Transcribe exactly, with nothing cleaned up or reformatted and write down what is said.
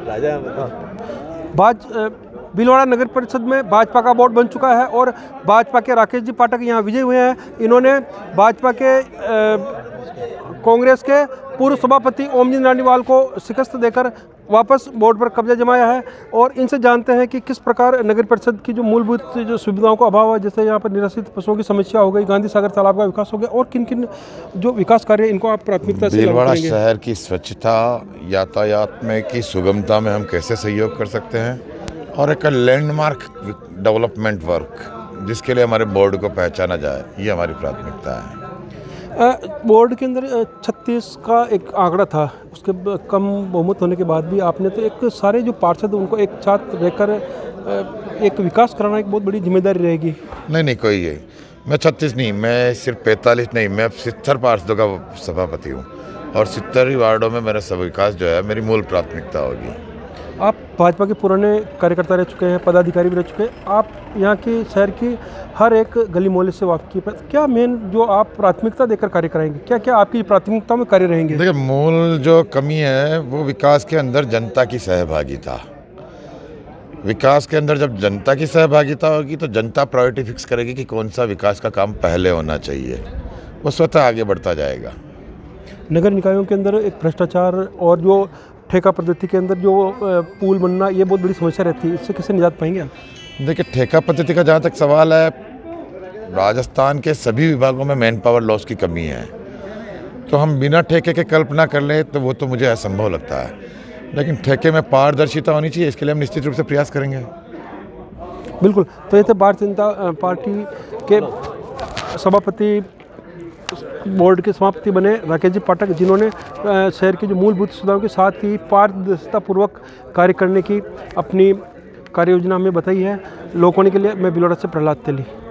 राजा बाज भीलवाड़ा नगर परिषद में भाजपा का बोर्ड बन चुका है और भाजपा के राकेश जी पाठक यहाँ विजयी हुए हैं। इन्होंने भाजपा के कांग्रेस के पूर्व सभापति ओमजी रानीवाल को शिकस्त देकर वापस बोर्ड पर कब्जा जमाया है और इनसे जानते हैं कि किस प्रकार नगर परिषद की जो मूलभूत जो सुविधाओं का अभाव है, जैसे यहाँ पर निराश्रित पशुओं की समस्या हो गई, गांधी सागर तालाब का विकास हो गया और किन किन जो विकास कार्य इनको आप प्राथमिकता से भीलवाड़ा शहर की स्वच्छता, यातायात में की सुगमता में हम कैसे सहयोग कर सकते हैं और एक लैंडमार्क डेवलपमेंट वर्क जिसके लिए हमारे बोर्ड को पहचाना जाए, ये हमारी प्राथमिकता है। बोर्ड के अंदर छत्तीस का एक आंकड़ा था, उसके कम बहुमत होने के बाद भी आपने तो एक सारे जो पार्षद उनको एक साथ रहकर एक विकास कराना एक बहुत बड़ी जिम्मेदारी रहेगी। नहीं नहीं कोई है, मैं छत्तीस नहीं, मैं सिर्फ पैंतालीस नहीं, मैं सितर पार्षदों का सभापति हूँ और सितर ही वार्डों में मेरा सब विकास जो है मेरी मूल प्राथमिकता होगी। आप भाजपा के पुराने कार्यकर्ता रह चुके हैं, पदाधिकारी भी रह चुके हैं, आप यहाँ की शहर की हर एक गली मोहल्ले से वाकिफ है। क्या मेन जो आप प्राथमिकता देकर कार्य कराएंगे, क्या क्या आपकी प्राथमिकता में कार्य रहेंगे? देखिए, मूल जो कमी है वो विकास के अंदर जनता की सहभागिता। विकास के अंदर जब जनता की सहभागिता होगी तो जनता प्रायोरिटी फिक्स करेगी कि कौन सा विकास का काम पहले होना चाहिए, वो स्वतः आगे बढ़ता जाएगा। नगर निकायों के अंदर एक भ्रष्टाचार और जो ठेका पद्धति के अंदर जो पूल बनना, ये बहुत बड़ी समस्या रहती है, इससे कैसे निजात पाएंगे आप? देखिए, ठेका पद्धति का जहाँ तक सवाल है, राजस्थान के सभी विभागों में मैन पावर लॉस की कमी है, तो हम बिना ठेके के कल्पना कर लें तो वो तो मुझे असंभव लगता है, लेकिन ठेके में पारदर्शिता होनी चाहिए, इसके लिए हम निश्चित रूप से प्रयास करेंगे। बिल्कुल। तो ये थे भारतीय जनता पार्टी के सभापति, बोर्ड के समाप्ति बने राकेश जी पाठक, जिन्होंने शहर की जो मूलभूत सुविधाओं के साथ ही पारदर्शितापूर्वक कार्य करने की अपनी कार्य योजना हमें बताई है। लोकवाणी के लिए मैं भीलवाड़ा से प्रहलाद तेली।